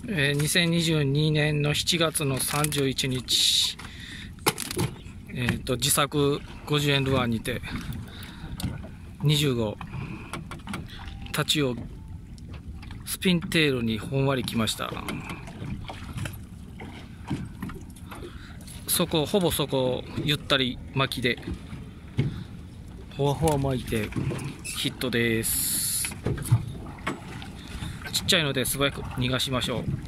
2022年の7月の31日、自作50円ルアーにて20号タチをスピンテールにほんわりきました。ほぼそこゆったり巻きでほわほわ巻いてヒットです。ちっちゃいので素早く逃がしましょう。